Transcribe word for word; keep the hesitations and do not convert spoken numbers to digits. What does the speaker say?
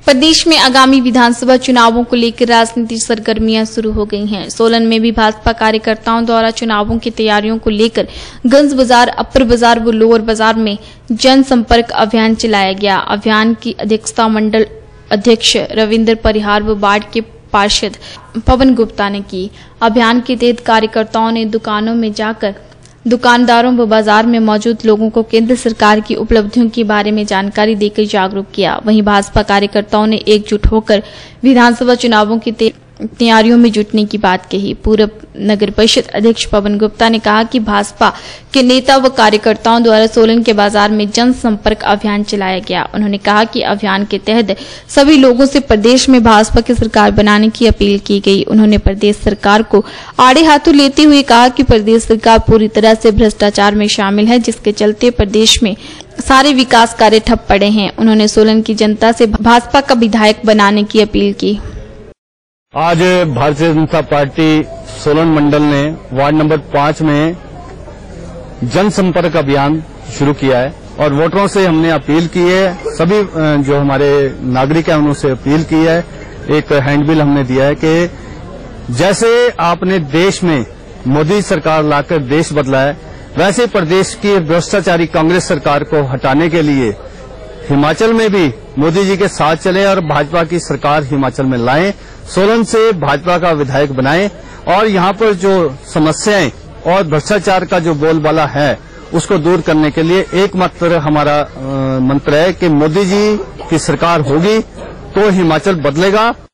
प्रदेश में आगामी विधानसभा चुनावों को लेकर राजनीतिक सरगर्मियां शुरू हो गई हैं। सोलन में भी भाजपा कार्यकर्ताओं द्वारा चुनावों की तैयारियों को लेकर गंज बाजार, अपर बाजार व लोअर बाजार में जनसंपर्क अभियान चलाया गया। अभियान की अध्यक्षता मंडल अध्यक्ष रविंद्र परिहार व वार्ड के पार्षद पवन गुप्ता ने की। अभियान के तहत कार्यकर्ताओं ने दुकानों में जाकर दुकानदारों व बाजार में मौजूद लोगों को केंद्र सरकार की उपलब्धियों के बारे में जानकारी देकर जागरूक किया। वहीं भाजपा कार्यकर्ताओं ने एकजुट होकर विधानसभा चुनावों की तैयारियों में जुटने की बात कही। पूर्व नगर परिषद अध्यक्ष पवन गुप्ता ने कहा कि भाजपा के नेता व कार्यकर्ताओं द्वारा सोलन के बाजार में जनसंपर्क अभियान चलाया गया। उन्होंने कहा कि अभियान के तहत सभी लोगों से प्रदेश में भाजपा की सरकार बनाने की अपील की गई। उन्होंने प्रदेश सरकार को आड़े हाथों लेते हुए कहा कि प्रदेश सरकार पूरी तरह से भ्रष्टाचार में शामिल है, जिसके चलते प्रदेश में सारे विकास कार्य ठप पड़े हैं। उन्होंने सोलन की जनता से भाजपा का विधायक बनाने की अपील की। आज भारतीय जनता पार्टी सोलन मंडल ने वार्ड नंबर पांच में जनसंपर्क अभियान शुरू किया है और वोटरों से हमने अपील की है, सभी जो हमारे नागरिक हैं उनसे अपील की है। एक हैंडबिल हमने दिया है कि जैसे आपने देश में मोदी सरकार लाकर देश बदला है, वैसे प्रदेश की भ्रष्टाचारी कांग्रेस सरकार को हटाने के लिए हिमाचल में भी मोदी जी के साथ चले और भाजपा की सरकार हिमाचल में लाएं, सोलन से भाजपा का विधायक बनाएं और यहां पर जो समस्याएं और भ्रष्टाचार का जो बोलबाला है उसको दूर करने के लिए एकमात्र हमारा मंत्र है कि मोदी जी की सरकार होगी तो हिमाचल बदलेगा।